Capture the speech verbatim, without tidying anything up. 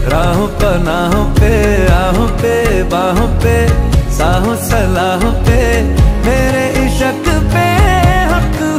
राहों पनाहों पे, आहों पे, बाहों पे, साहों सलाहों पे